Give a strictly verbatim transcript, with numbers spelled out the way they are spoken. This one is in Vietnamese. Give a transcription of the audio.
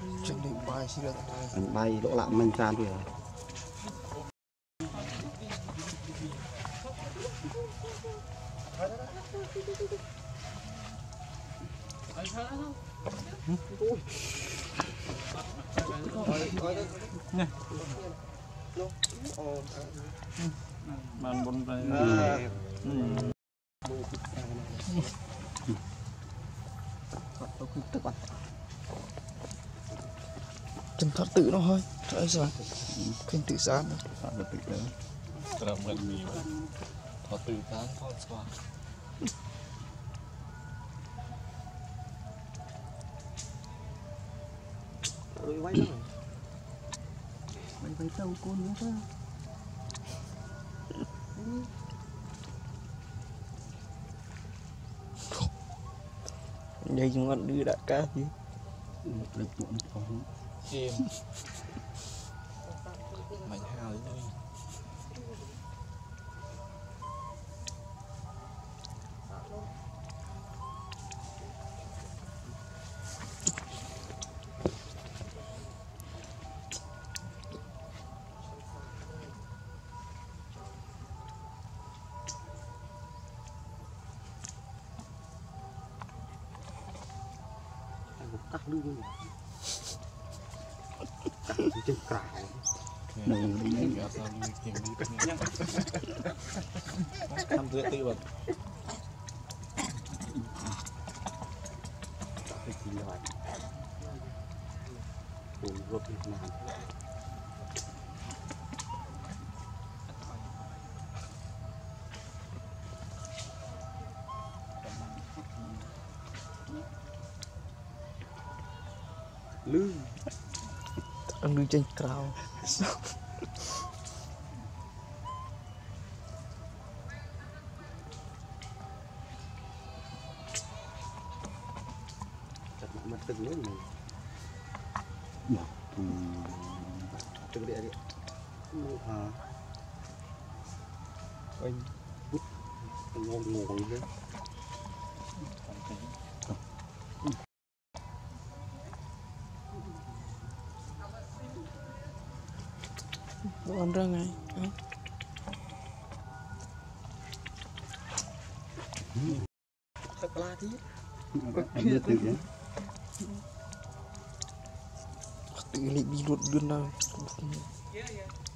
chân đi bay xí ra anh bay lỗ lạm mình tràn rồi bàn bún đây chân thoát tự nó thôi trời sao kinh tự sáng thoát được tự nữa tao mình mì thoát tự sáng thoát xóa rồi quay rồi quay quay tàu côn nữa thôi đây chúng ăn đưa đã cá gì được tuộn không em mày hào đấy đây cắt lưng cắt trên cào đừng đi ở sao đi tìm đi nhá tham dự tư vật cái gì loại cùng gộp Việt Nam lư ăn đưa trên cào chặt mặt từng nữa này từng địa địa à anh bút ngon ngon đấy ăn ra ngay sạc la tí em biết tự nhé tự lấy bi luôn đưa nào